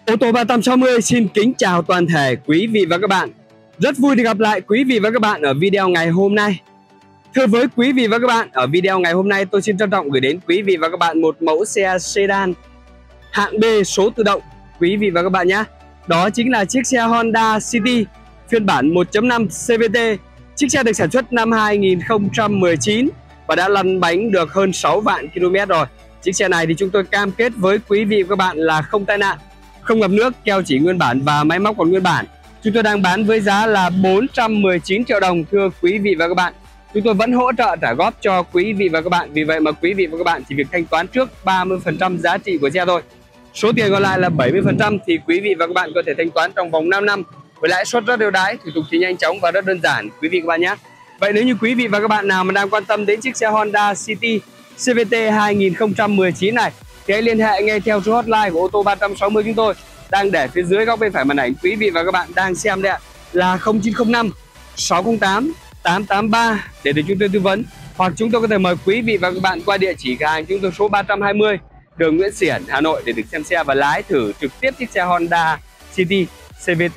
Ô tô 360 xin kính chào toàn thể quý vị và các bạn. Rất vui được gặp lại quý vị và các bạn ở video ngày hôm nay. Thưa với quý vị và các bạn, ở video ngày hôm nay tôi xin trân trọng gửi đến quý vị và các bạn một mẫu xe sedan hạng B số tự động quý vị và các bạn nhé. Đó chính là chiếc xe Honda City phiên bản 1.5 CVT. Chiếc xe được sản xuất năm 2019 và đã lăn bánh được hơn 6 vạn km rồi. Chiếc xe này thì chúng tôi cam kết với quý vị và các bạn là không tai nạn, không ngập nước, keo chỉ nguyên bản và máy móc còn nguyên bản. Chúng tôi đang bán với giá là 419 triệu đồng thưa quý vị và các bạn. Chúng tôi vẫn hỗ trợ trả góp cho quý vị và các bạn. Vì vậy mà quý vị và các bạn chỉ việc thanh toán trước 30% giá trị của xe thôi. Số tiền còn lại là 70% thì quý vị và các bạn có thể thanh toán trong vòng 5 năm với lãi suất rất ưu đãi, thủ tục thì nhanh chóng và rất đơn giản quý vị và các bạn nhé. Vậy nếu như quý vị và các bạn nào mà đang quan tâm đến chiếc xe Honda City CVT 2019 này thì hãy liên hệ ngay theo số hotline của ô tô 360 chúng tôi đang để phía dưới góc bên phải màn ảnh quý vị và các bạn đang xem đây ạ, là 0905 608 883 để được chúng tôi tư vấn, hoặc chúng tôi có thể mời quý vị và các bạn qua địa chỉ cửa hàng chúng tôi số 320 đường Nguyễn Xiển, Hà Nội để được xem xe và lái thử trực tiếp chiếc xe Honda City CVT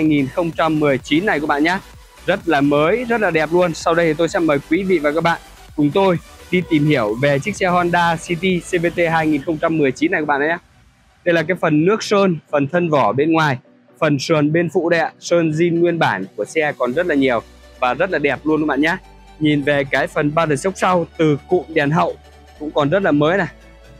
2019 này các bạn nhé. Rất là mới, rất là đẹp luôn. Sau đây thì tôi sẽ mời quý vị và các bạn cùng tôi đi tìm hiểu về chiếc xe Honda City CVT 2019 này các bạn nhé. Đây là cái phần nước sơn, phần thân vỏ bên ngoài, phần sườn bên phụ đây ạ. Sơn zin nguyên bản của xe còn rất là nhiều và rất là đẹp luôn các bạn nhé. Nhìn về cái phần ba đợt sốc sau, từ cụm đèn hậu cũng còn rất là mới này.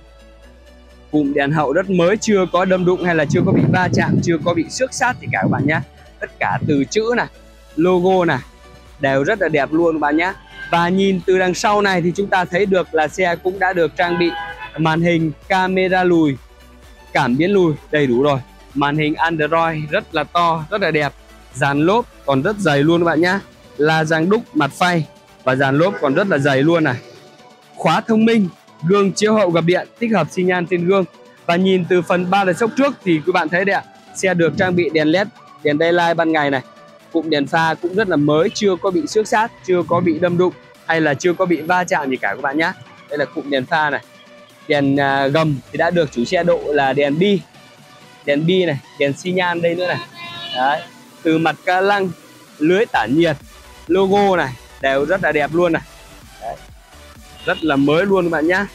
Cụm đèn hậu rất mới, chưa có đâm đụng hay là chưa có bị va chạm, chưa có bị xước sát gì cả các bạn nhé. Tất cả từ chữ này, logo này đều rất là đẹp luôn các bạn nhé. Và nhìn từ đằng sau này thì chúng ta thấy được là xe cũng đã được trang bị màn hình camera lùi, cảm biến lùi đầy đủ rồi. Màn hình Android rất là to, rất là đẹp. Dàn lốp còn rất dày luôn các bạn nhé. La răng đúc mặt phay và dàn lốp còn rất là dày luôn này. Khóa thông minh, gương chiếu hậu gập điện, tích hợp xi nhan trên gương. Và nhìn từ phần ba đợt sốc trước thì các bạn thấy đấy ạ, xe được trang bị đèn led, đèn daylight ban ngày này. Cụm đèn pha cũng rất là mới, chưa có bị xước sát, chưa có bị đâm đụng hay là chưa có bị va chạm gì cả các bạn nhé. Đây là cụm đèn pha này. Đèn gầm thì đã được chủ xe độ là đèn bi. Đèn bi này, đèn xi nhan đây nữa này. Đấy, từ mặt ca lăng, lưới tản nhiệt, logo này đều rất là đẹp luôn này. Đấy, rất là mới luôn các bạn nhé.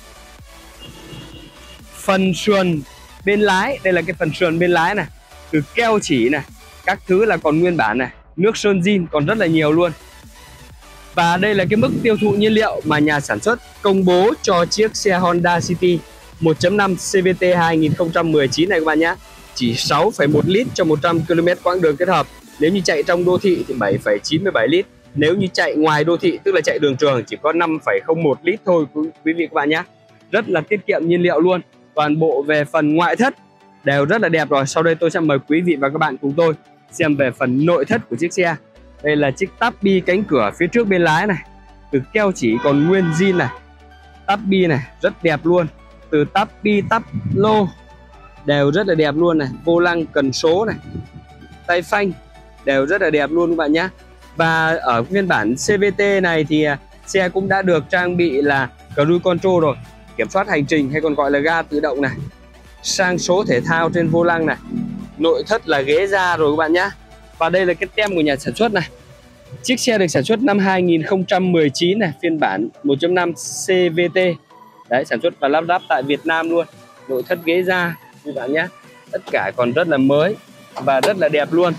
Phần sườn bên lái, đây là cái phần sườn bên lái này, từ keo chỉ này, các thứ là còn nguyên bản này, nước sơn zin còn rất là nhiều luôn. Và đây là cái mức tiêu thụ nhiên liệu mà nhà sản xuất công bố cho chiếc xe Honda City 1.5 CVT 2019 này các bạn nhé. Chỉ 6,1 lít cho 100 km quãng đường kết hợp. Nếu như chạy trong đô thị thì 7,97 lít. Nếu như chạy ngoài đô thị tức là chạy đường trường chỉ có 5,01 lít thôi quý vị các bạn nhé. Rất là tiết kiệm nhiên liệu luôn. Toàn bộ về phần ngoại thất đều rất là đẹp rồi. Sau đây tôi sẽ mời quý vị và các bạn cùng tôi xem về phần nội thất của chiếc xe. Đây là chiếc táp bi cánh cửa phía trước bên lái này, từ keo chỉ còn nguyên zin này. Táp bi này rất đẹp luôn, từ táp bi, táp lô đều rất là đẹp luôn này. Vô lăng, cần số này, tay phanh đều rất là đẹp luôn các bạn nhé. Và ở phiên bản CVT này thì xe cũng đã được trang bị là cruise control rồi, kiểm soát hành trình hay còn gọi là ga tự động này. Sang số thể thao trên vô lăng này. Nội thất là ghế da rồi các bạn nhé. Và đây là cái tem của nhà sản xuất này. Chiếc xe được sản xuất năm 2019 này, phiên bản 1.5 CVT. Đấy, sản xuất và lắp ráp tại Việt Nam luôn. Nội thất ghế da các bạn nhé. Tất cả còn rất là mới và rất là đẹp luôn.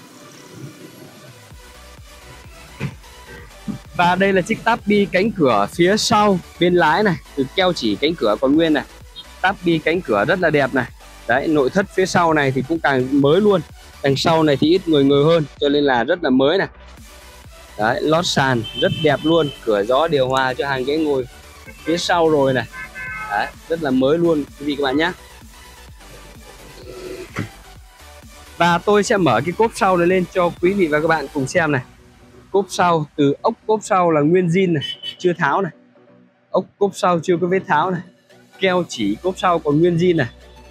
Và đây là chiếc táp bi cánh cửa phía sau bên lái này, từ keo chỉ cánh cửa còn nguyên này. Táp bi cánh cửa rất là đẹp này. Đấy, nội thất phía sau này thì cũng càng mới luôn. Đằng sau này thì ít người hơn cho nên là rất là mới này. Đấy, lót sàn rất đẹp luôn, cửa gió điều hòa cho hàng ghế ngồi phía sau rồi này. Đấy, rất là mới luôn quý vị các bạn nhé. Và tôi sẽ mở cái cốp sau này lên cho quý vị và các bạn cùng xem này. Cốp sau, từ ốc cốp sau là nguyên zin này, chưa tháo này. Ốc cốp sau chưa có vết tháo này. Keo chỉ cốp sau còn nguyên zin này.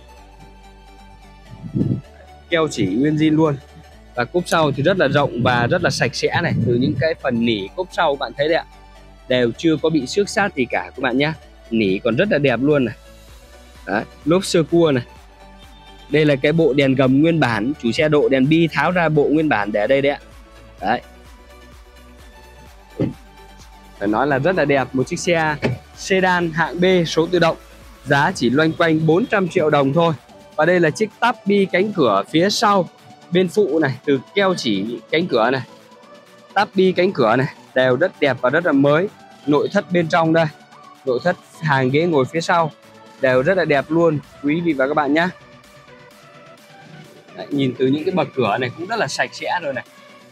Keo chỉ nguyên zin luôn. Và cốp sau thì rất là rộng và rất là sạch sẽ này. Từ những cái phần nỉ cốp sau bạn thấy đấy ạ, đều chưa có bị xước sát gì cả các bạn nhé. Nỉ còn rất là đẹp luôn này. Đấy, lốp sơ cua này. Đây là cái bộ đèn gầm nguyên bản, chủ xe độ đèn bi tháo ra bộ nguyên bản để ở đây đấy ạ. Đấy. Phải nói là rất là đẹp, một chiếc xe sedan hạng B số tự động, giá chỉ loanh quanh 400 triệu đồng thôi. Và đây là chiếc tắp bi cánh cửa phía sau bên phụ này, từ keo chỉ cánh cửa này, tắp bi cánh cửa này đều rất đẹp và rất là mới. Nội thất bên trong đây, nội thất hàng ghế ngồi phía sau đều rất là đẹp luôn quý vị và các bạn nhé. Đấy, nhìn từ những cái bậc cửa này cũng rất là sạch sẽ rồi này.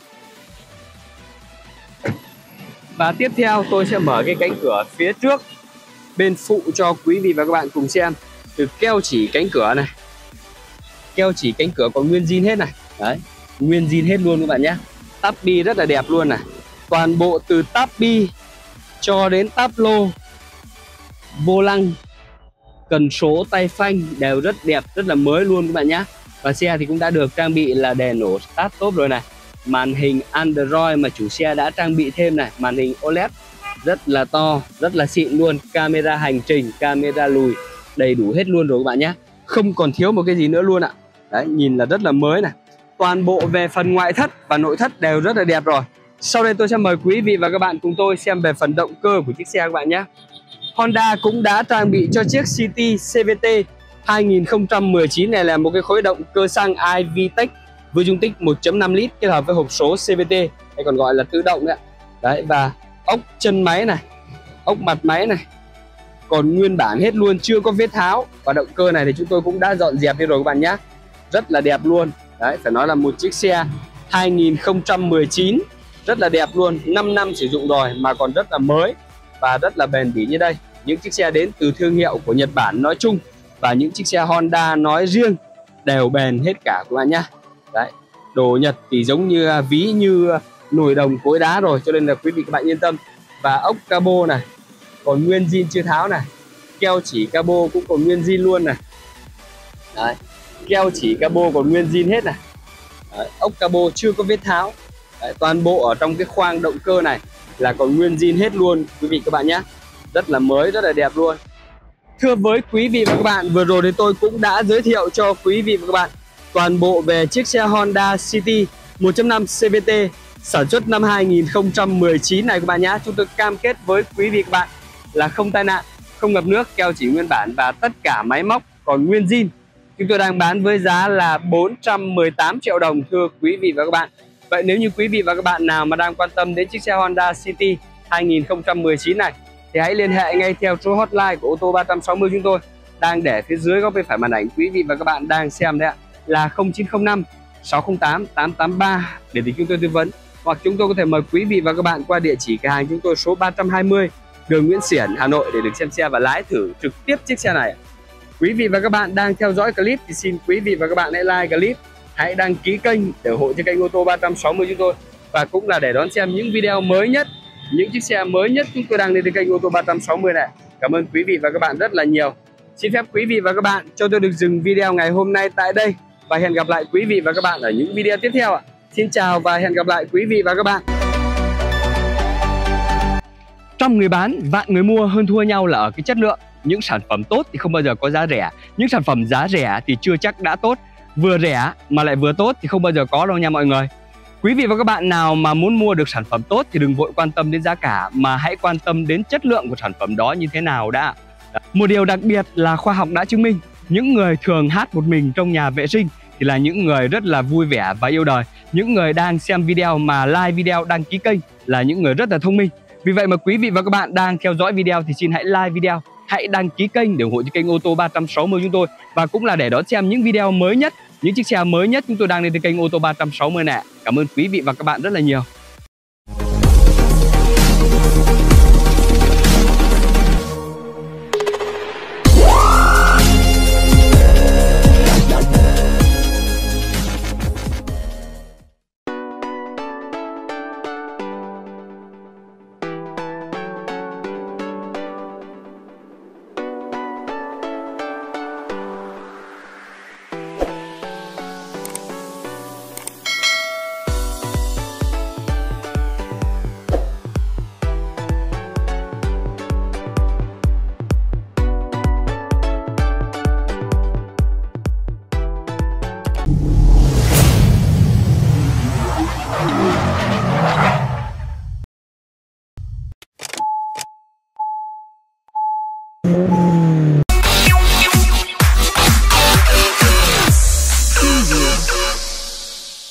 Và tiếp theo tôi sẽ mở cái cánh cửa phía trước bên phụ cho quý vị và các bạn cùng xem. Từ keo chỉ cánh cửa này, keo chỉ cánh cửa còn nguyên zin hết này. Đấy, nguyên zin hết luôn các bạn nhé. Tắp bi rất là đẹp luôn này. Toàn bộ từ tắp bi cho đến tắp lô, vô lăng, cần số, tay phanh đều rất đẹp, rất là mới luôn các bạn nhé. Và xe thì cũng đã được trang bị là đèn nổ start top rồi này. Màn hình Android mà chủ xe đã trang bị thêm này, màn hình OLED rất là to, rất là xịn luôn. Camera hành trình, camera lùi đầy đủ hết luôn rồi các bạn nhé. Không còn thiếu một cái gì nữa luôn ạ. Đấy, nhìn là rất là mới này. Toàn bộ về phần ngoại thất và nội thất đều rất là đẹp rồi. Sau đây tôi sẽ mời quý vị và các bạn cùng tôi xem về phần động cơ của chiếc xe các bạn nhé. Honda cũng đã trang bị cho chiếc City CVT 2019 này là một cái khối động cơ xăng iVTEC với dung tích 1.5 lít kết hợp với hộp số CVT hay còn gọi là tự động đấy. Đấy, và ốc chân máy này, ốc mặt máy này còn nguyên bản hết luôn, chưa có vết tháo. Và động cơ này thì chúng tôi cũng đã dọn dẹp đi rồi các bạn nhé. Rất là đẹp luôn. Đấy, phải nói là một chiếc xe 2019 rất là đẹp luôn, 5 năm sử dụng rồi mà còn rất là mới và rất là bền bỉ như đây. Những chiếc xe đến từ thương hiệu của Nhật Bản nói chung và những chiếc xe Honda nói riêng đều bền hết cả các bạn nhé. Đấy, đồ Nhật thì giống như ví như nồi đồng cối đá rồi, cho nên là quý vị các bạn yên tâm. Và ốc cabo này còn nguyên zin chưa tháo này, keo chỉ cabo cũng còn nguyên zin luôn này. Đấy, keo chỉ cabo còn nguyên zin hết này. Đấy, ốc cabo chưa có vết tháo. Đấy, toàn bộ ở trong cái khoang động cơ này là còn nguyên zin hết luôn quý vị các bạn nhé. Rất là mới, rất là đẹp luôn. Thưa với quý vị và các bạn, vừa rồi thì tôi cũng đã giới thiệu cho quý vị và các bạn toàn bộ về chiếc xe Honda City 1.5 CVT sản xuất năm 2019 này các bạn nhé. Chúng tôi cam kết với quý vị và các bạn là không tai nạn, không ngập nước, keo chỉ nguyên bản và tất cả máy móc còn nguyên zin. Chúng tôi đang bán với giá là 418 triệu đồng thưa quý vị và các bạn. Vậy nếu như quý vị và các bạn nào mà đang quan tâm đến chiếc xe Honda City 2019 này thì hãy liên hệ ngay theo số hotline của ô tô 360 chúng tôi đang để phía dưới góc bên phải màn ảnh quý vị và các bạn đang xem đấy ạ, là 0905 608 883 để chúng tôi tư vấn, hoặc chúng tôi có thể mời quý vị và các bạn qua địa chỉ cửa hàng chúng tôi số 320 đường Nguyễn Xiển, Hà Nội để được xem xe và lái thử trực tiếp chiếc xe này. Quý vị và các bạn đang theo dõi clip thì xin quý vị và các bạn hãy like clip, hãy đăng ký kênh để ủng hộ cho kênh ô tô 360 chúng tôi, và cũng là để đón xem những video mới nhất, những chiếc xe mới nhất chúng tôi đang lên trên kênh ô tô 360 này. Cảm ơn quý vị và các bạn rất là nhiều. Xin phép quý vị và các bạn cho tôi được dừng video ngày hôm nay tại đây và hẹn gặp lại quý vị và các bạn ở những video tiếp theo ạ. Xin chào và hẹn gặp lại quý vị và các bạn. Trong người bán, vạn người mua, hơn thua nhau là ở cái chất lượng. Những sản phẩm tốt thì không bao giờ có giá rẻ. Những sản phẩm giá rẻ thì chưa chắc đã tốt. Vừa rẻ mà lại vừa tốt thì không bao giờ có đâu nha mọi người. Quý vị và các bạn nào mà muốn mua được sản phẩm tốt thì đừng vội quan tâm đến giá cả, mà hãy quan tâm đến chất lượng của sản phẩm đó như thế nào đã. Một điều đặc biệt là khoa học đã chứng minh, những người thường hát một mình trong nhà vệ sinh thì là những người rất là vui vẻ và yêu đời. Những người đang xem video mà like video, đăng ký kênh là những người rất là thông minh. Vì vậy mà quý vị và các bạn đang theo dõi video thì xin hãy like video, hãy đăng ký kênh để ủng hộ cho kênh ô tô 360 chúng tôi, và cũng là để đón xem những video mới nhất, những chiếc xe mới nhất chúng tôi đang lên trên kênh ô tô 360 này. Cảm ơn quý vị và các bạn rất là nhiều.